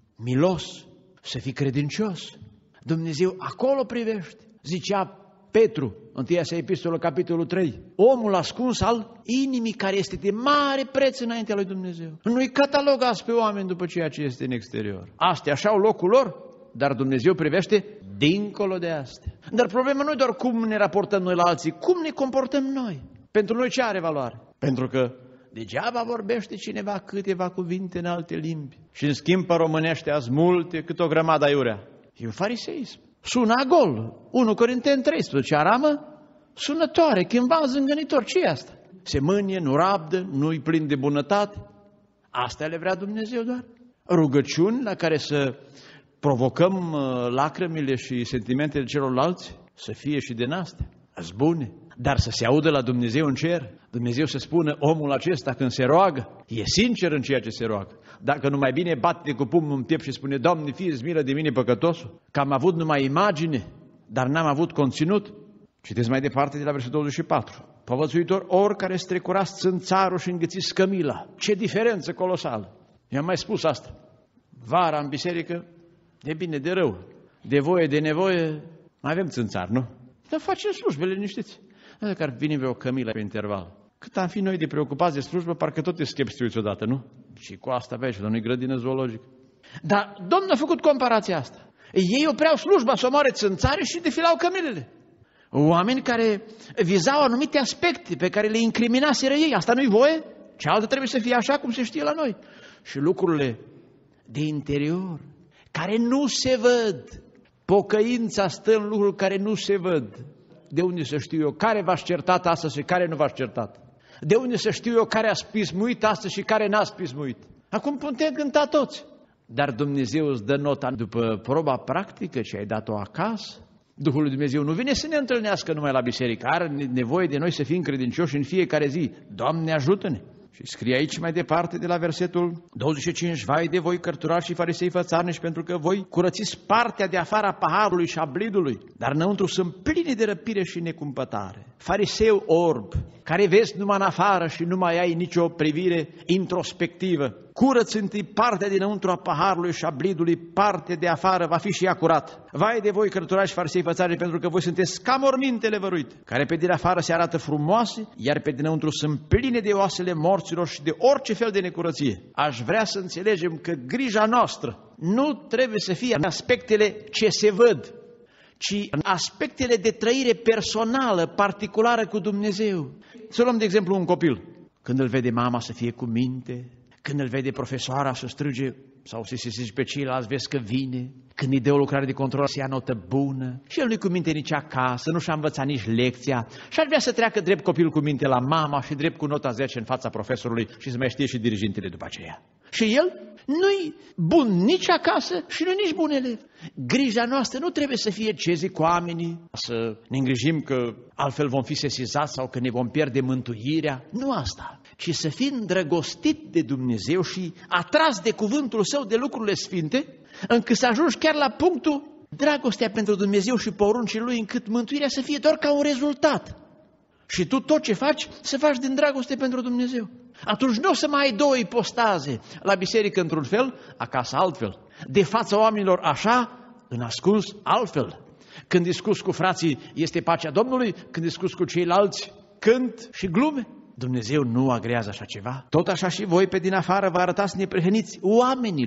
milos, să fii credincios. Dumnezeu acolo privește. Zicea Petru, întâia sa epistolă, capitolul trei, omul ascuns al inimii, care este de mare preț înaintea lui Dumnezeu. Nu-i catalogați pe oameni după ceea ce este în exterior. Astea așa au locul lor, dar Dumnezeu privește dincolo de astea. Dar problema nu e doar cum ne raportăm noi la alții, cum ne comportăm noi. Pentru noi ce are valoare? Pentru că degeaba vorbește cineva câteva cuvinte în alte limbi și în schimb pe românește azi multe, cât o grămadă aiurea. E un fariseism. Sună agol. unu Corinteni treisprezece, aramă sunătoare, cândva zângănitor. Ce e asta? Se mânie, nu rabdă, nu-i plin de bunătate. Asta le vrea Dumnezeu doar. Rugăciuni la care să provocăm lacrimile și sentimentele celorlalți, să fie și din astea. Azi bune. Dar să se audă la Dumnezeu în cer, Dumnezeu să spună: omul acesta când se roagă, e sincer în ceea ce se roagă. Dacă nu mai bine bate cu pumnul în piept și spune: Doamne, fie-ți milă de mine păcătosul, că am avut numai imagine, dar n-am avut conținut. Citeți mai departe de la versetul douăzeci și patru. Povățuitor, oricare strecurați țânțarul și înghițiți scămila. Ce diferență colosală! I-am mai spus asta. Vara în biserică, de bine, de rău, de voie, de nevoie, mai avem țânțar, nu? Dar facem slujbele liniștiți. Dacă ar veni vreo cămilă pe interval, cât am fi noi de preocupați de slujbă, parcă tot te schepstuiți odată, nu? Și cu asta vezi, la noi grădină zoologică. Dar Domnul a făcut comparația asta. Ei opreau slujba să omoare țânțare și defilau cămilele. Oameni care vizau anumite aspecte pe care le incriminaseră ei. Asta nu-i voie? Cealaltă trebuie să fie așa cum se știe la noi. Și lucrurile de interior, care nu se văd. Pocăința stă în lucruri care nu se văd. De unde să știu eu care v-ați certat astăzi și care nu v-ați certat? De unde să știu eu care a spismuit astăzi și care n-a spismuit? Acum putem cânta toți. Dar Dumnezeu îți dă nota după proba practică ce ai dat-o acasă. Duhul lui Dumnezeu nu vine să ne întâlnească numai la biserică. Are nevoie de noi să fim credincioși în fiecare zi. Doamne, ajută-ne! Și scrie aici mai departe de la versetul douăzeci și cinci, vai de voi cărturari și farisei fățarnici, pentru că voi curățiți partea de afară a paharului și a blidului, dar înăuntru sunt pline de răpire și necumpătare. Fariseu orb, care vezi numai în afară și nu mai ai nicio privire introspectivă, curăți întâi partea dinăuntru a paharului și a blidului, partea de afară va fi și ea curat. Vai de voi cărturari și farisei fățarnici, pentru că voi sunteți ca mormintele văruite, care pe din afară se arată frumoase, iar pe dinăuntru sunt pline de oasele morților și de orice fel de necurăție. Aș vrea să înțelegem că grija noastră nu trebuie să fie în aspectele ce se văd, ci în aspectele de trăire personală, particulară cu Dumnezeu. Să luăm de exemplu un copil. Când îl vede mama să fie cu minte, când îl vede profesoara să strige sau să se zice pe ceilalți, vezi că vine, când îi dă o lucrare de control să ia notă bună și el nu-i cu minte nici acasă, nu și-a învățat nici lecția și ar vrea să treacă drept copilul cu minte la mama și drept cu nota zece în fața profesorului și să mai știe și dirigintele după aceea. Și el nu-i bun nici acasă și nu nici bun elev. Grija noastră nu trebuie să fie ce zic oamenii, să ne îngrijim că altfel vom fi sesizați sau că ne vom pierde mântuirea. Nu asta, ci să fii îndrăgostit de Dumnezeu și atras de cuvântul Său, de lucrurile sfinte, încât să ajungi chiar la punctul dragostea pentru Dumnezeu și poruncile Lui, încât mântuirea să fie doar ca un rezultat. Și tu tot ce faci, să faci din dragoste pentru Dumnezeu. Atunci nu o să mai ai două ipostaze, la biserică într-un fel, acasă altfel. De fața oamenilor așa, în ascuns altfel. Când discuți cu frații este pacea Domnului, când discuți cu ceilalți cânt și glume. Dumnezeu nu agrează așa ceva. Tot așa și voi pe din afară vă arătați neprihăniți oamenilor.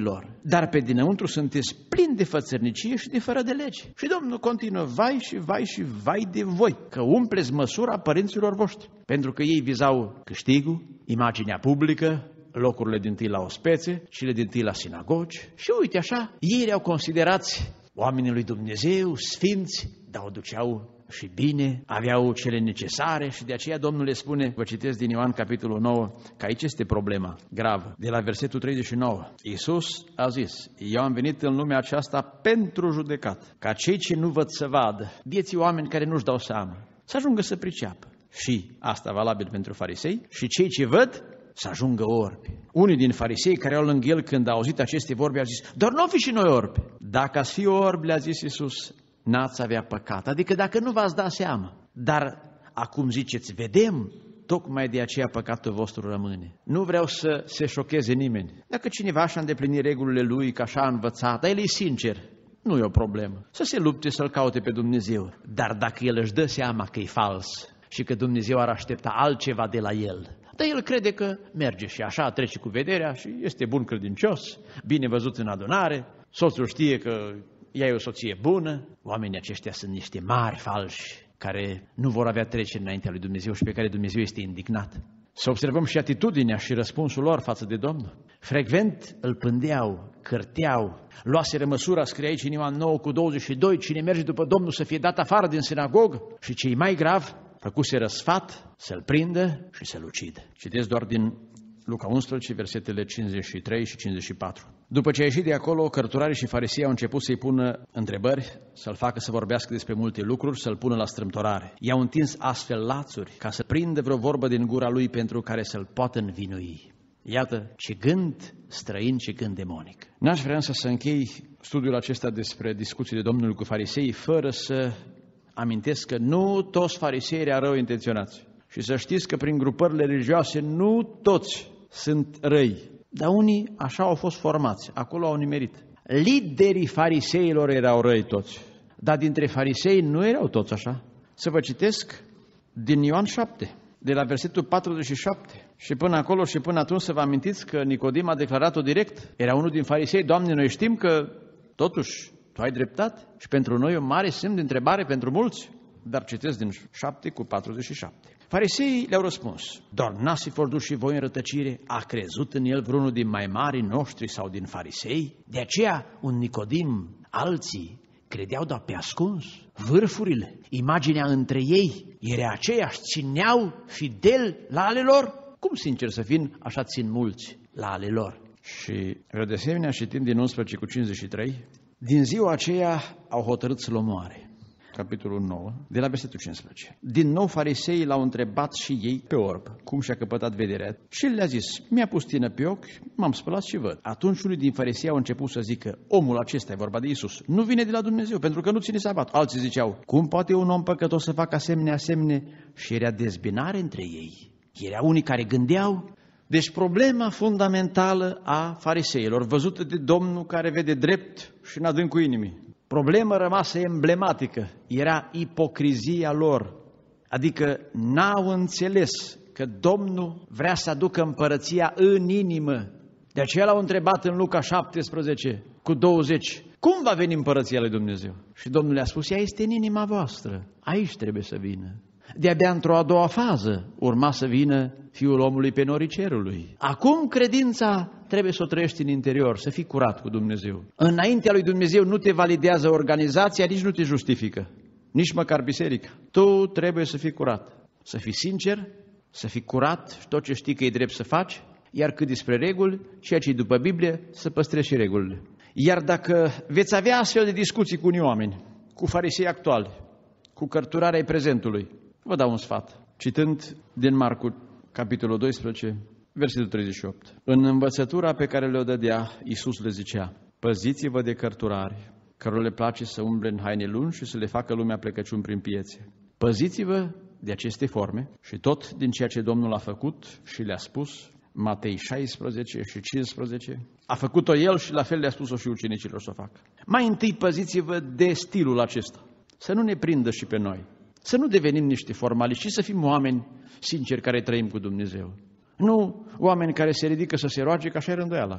dar pe dinăuntru sunteți plini de fățărnicie și de fără de lege. Și Domnul continuă, vai și vai și vai de voi, că umpleți măsura părinților voștri. Pentru că ei vizau câștigul, imaginea publică, locurile din tâi la ospețe, cele din tâi la sinagogi. Și uite așa, ei erau considerați oamenii lui Dumnezeu, sfinți, dar o duceau și bine, aveau cele necesare și de aceea Domnul le spune, vă citesc din Ioan capitolul nouă, că aici este problema gravă. De la versetul treizeci și nouă, Iisus a zis, eu am venit în lumea aceasta pentru judecat, ca cei ce nu văd să vadă, vieții oameni care nu-și dau seama, să ajungă să priceapă. Și asta valabil pentru farisei, și cei ce văd să ajungă orbi. Unii din farisei care au lângă el când au auzit aceste vorbe au zis, doar nu fi și noi orbi. Dacă ați fi orbi, le-a zis Iisus, n-ați avea păcat, adică dacă nu v-ați da seama. Dar acum ziceți, vedem, tocmai de aceea păcatul vostru rămâne. Nu vreau să se șocheze nimeni. Dacă cineva așa îndeplini regulile lui, că așa a învățat, dar el e sincer, nu e o problemă. Să se lupte să-L caute pe Dumnezeu. Dar dacă el își dă seama că e fals și că Dumnezeu ar aștepta altceva de la el, dar el crede că merge și așa, trece cu vederea și este bun credincios, bine văzut în adunare, soțul știe că ea e o soție bună, oamenii aceștia sunt niște mari falși care nu vor avea trecere înaintea lui Dumnezeu și pe care Dumnezeu este indignat. Să observăm și atitudinea și răspunsul lor față de Domnul. Frecvent îl pândeau, cârteau, luaseră măsura, scrie aici în Ioan nouă cu douăzeci și doi, cine merge după Domnul să fie dat afară din sinagogă și cei mai grav făcuseră sfat să-l prindă și să-l ucidă. Citesc doar din Luca unsprezece, versetele cincizeci și trei și cincizeci și patru. După ce a ieșit de acolo, cărturarii și farisei au început să-i pună întrebări, să-l facă să vorbească despre multe lucruri, să-l pună la strâmtorare. I-au întins astfel lațuri ca să prindă vreo vorbă din gura lui pentru care să-l poată învinui. Iată ce gând străin, ce gând demonic. N-aș vrea însă să închei studiul acesta despre discuțiile Domnului cu farisei fără să amintesc că nu toți farisei erau rău intenționați. Și să știți că prin grupările religioase nu toți sunt răi, dar unii așa au fost formați, acolo au nimerit. Liderii fariseilor erau răi toți, dar dintre farisei nu erau toți așa. Să vă citesc din Ioan șapte, de la versetul patruzeci și șapte și până acolo și până atunci să vă amintiți că Nicodim a declarat-o direct. Era unul din farisei, Doamne, noi știm că totuși Tu ai dreptate și pentru noi e un mare semn de întrebare pentru mulți. Dar citesc din șapte cu patruzeci și șapte. Fariseii le-au răspuns, doar n-ați fi fost duși și voi în rătăcire? A crezut în el vreunul din mai mari noștri sau din farisei? De aceea un Nicodim, alții credeau doar pe ascuns. Vârfurile, imaginea între ei era aceeași, țineau fidel la ale lor. Cum sincer să fim, așa țin mulți la ale lor. Și de asemenea citim din unsprezece cu cincizeci și trei, din ziua aceea au hotărât să-l omoare. Capitolul nouă, de la versetul cincisprezece. Din nou fariseii l-au întrebat și ei pe orb, cum și-a căpătat vederea. Și le-a zis, mi-a pus tină pe ochi, m-am spălat și văd. Atunci unii din farisei au început să zică, omul acesta, e vorba de Iisus, nu vine de la Dumnezeu, pentru că nu ține sabat. Alții ziceau, cum poate un om păcătos să facă asemenea asemene? Și era dezbinare între ei. Erau unii care gândeau. Deci problema fundamentală a fariseilor, văzută de Domnul care vede drept și în adâncul inimii. Problema rămasă emblematică era ipocrizia lor, adică n-au înțeles că Domnul vrea să aducă împărăția în inimă. De aceea l-au întrebat în Luca șaptesprezece cu douăzeci, cum va veni împărăția lui Dumnezeu? Și Domnul le-a spus, ea este în inima voastră, aici trebuie să vină. De-abia într-o a doua fază urma să vină Fiul omului pe norii cerului. Acum credința trebuie să o trăiești în interior, să fii curat cu Dumnezeu. Înaintea lui Dumnezeu nu te validează organizația, nici nu te justifică, nici măcar biserica. Tu trebuie să fii curat, să fii sincer, să fii curat și tot ce știi că e drept să faci, iar cât despre reguli, ceea ce e după Biblie, să păstrezi și regulile. Iar dacă veți avea astfel de discuții cu unii oameni, cu farisei actuali, cu cărturarea prezentului, vă dau un sfat, citând din Marcu, capitolul doisprezece, versetul treizeci și opt. În învățătura pe care le-o dădea, Iisus le zicea, păziți-vă de cărturari, cărora le place să umble în haine lungi și să le facă lumea plecăciuni prin piețe. Păziți-vă de aceste forme și tot din ceea ce Domnul a făcut și le-a spus, Matei șaisprezece și cincisprezece, a făcut-o El și la fel le-a spus-o și ucenicilor să o facă. Mai întâi păziți-vă de stilul acesta, să nu ne prindă și pe noi. Să nu devenim niște formaliști, ci să fim oameni sinceri care trăim cu Dumnezeu. Nu oameni care se ridică să se roage, că așa e rânduiala.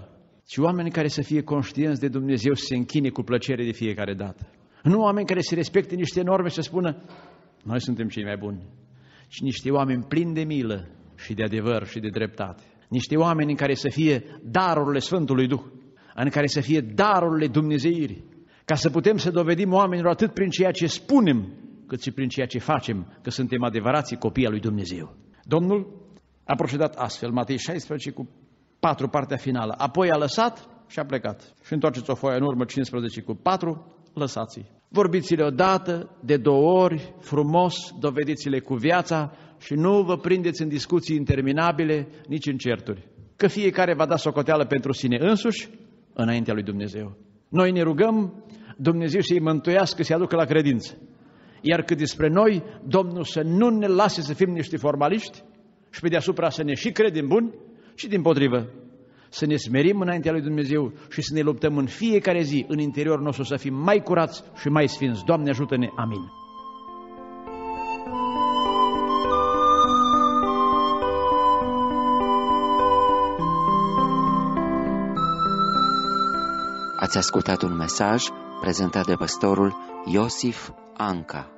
ci oameni care să fie conștienți de Dumnezeu, să se închine cu plăcere de fiecare dată. Nu oameni care să respecte niște norme și să spună, noi suntem cei mai buni, ci niște oameni plini de milă și de adevăr și de dreptate. Niște oameni în care să fie darurile Sfântului Duh, în care să fie darurile Dumnezeirii, ca să putem să dovedim oamenilor atât prin ceea ce spunem, cât și prin ceea ce facem, că suntem adevărații copii al lui Dumnezeu. Domnul a procedat astfel, Matei șaisprezece cu patru, partea finală. Apoi a lăsat și a plecat. Și întoarceți o foaie în urmă, cincisprezece cu patru, lăsați-i. Vorbiți-le odată, de două ori, frumos, dovediți-le cu viața și nu vă prindeți în discuții interminabile, nici în certuri. Că fiecare va da socoteală pentru sine însuși, înaintea lui Dumnezeu. Noi ne rugăm, Dumnezeu să-i mântuiască, să-i aducă la credință. Iar cât despre noi, Domnul să nu ne lase să fim niște formaliști și pe deasupra să ne și credem buni și dimpotrivă să ne smerim înaintea lui Dumnezeu și să ne luptăm în fiecare zi în interiorul nostru să fim mai curați și mai sfinți. Doamne ajută-ne, amin. Ați ascultat un mesaj prezentat de pastorul Iosif Anca.